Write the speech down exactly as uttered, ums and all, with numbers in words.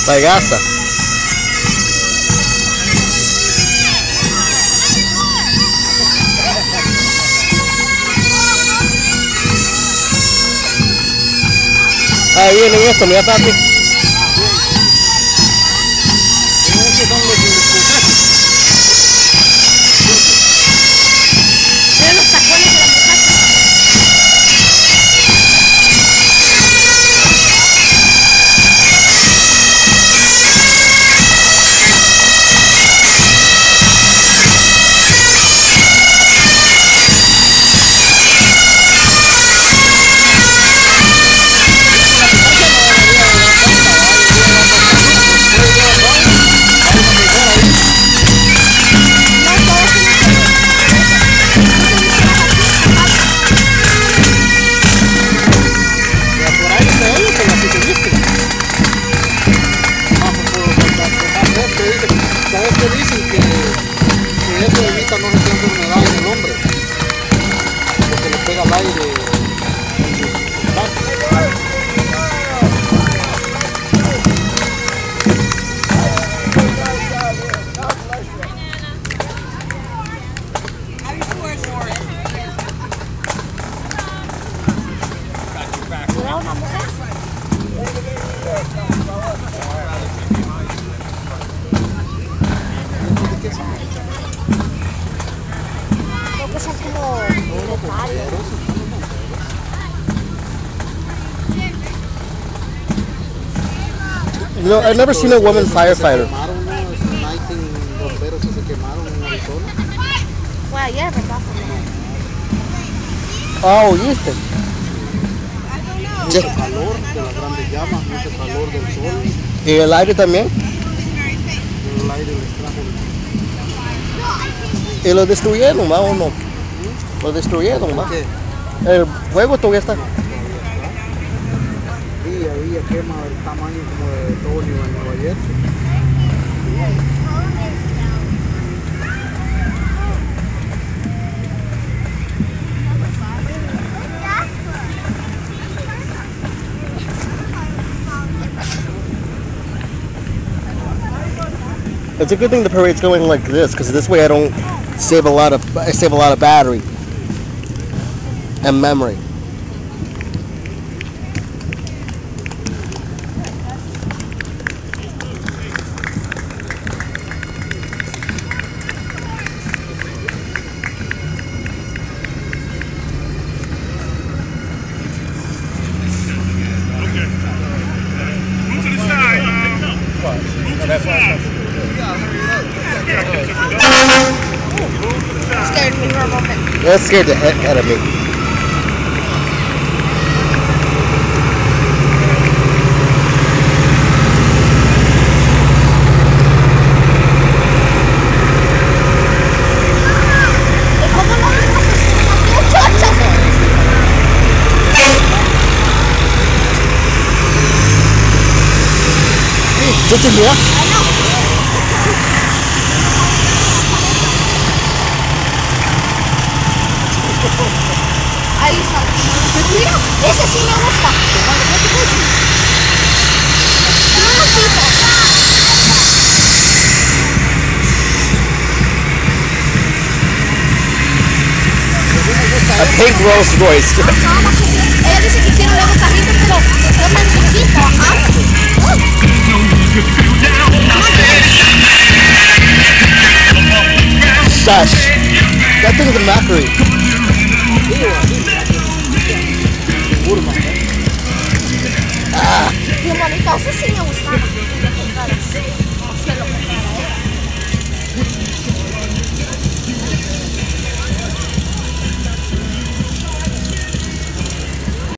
La gasa. Ahí viene esto, mira papi. You know, I've never seen a woman firefighter. Oh, ¿viste? Mucho calor de las grandes llamas, mucho calor del sol. ¿Y el aire también? El aire les trajo. ¿Y lo destruyeron, va o no? Lo destruyeron, va. ¿Qué? El fuego todavía está. Día a día quema el tamaño como de Tokio en Nueva York. It's a good thing the parade's going like this, because this way I don't save a lot of I save a lot of battery and memory. Scared me for a moment. That scared the heck out of me. Just in here? I know. Ahí está. Mira, ese sí me gusta. A pink Rolls Royce. Ella dice que quiere un nuevo carrito, pero es más chiquito, ajá. Shush. That thing's a mockery.